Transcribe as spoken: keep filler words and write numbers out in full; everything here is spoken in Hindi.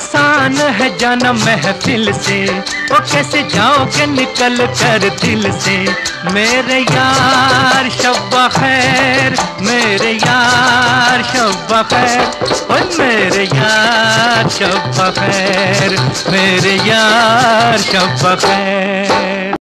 आसान है जाना महफिल से, वो कैसे जाओगे निकल कर दिल से। मेरे यार शब्बा खैर, मेरे यार शब्बा खैर, ओ मेरे यार शब्बा खैर, मेरे यार शब्बा खैर।